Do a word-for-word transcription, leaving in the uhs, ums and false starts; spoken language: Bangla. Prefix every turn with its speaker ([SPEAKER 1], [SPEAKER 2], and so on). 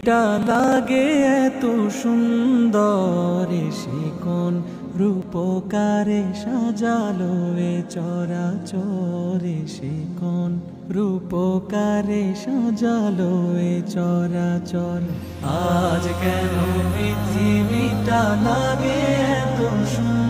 [SPEAKER 1] টা লাগে এত সুন্দর, সে কোন রূপকারে সাজালো এ চরাচরে, সে কোন রূপকারে সাজালো এ চরাচর। আজ কেন পৃথিবীটা লাগে এত সুন্দর,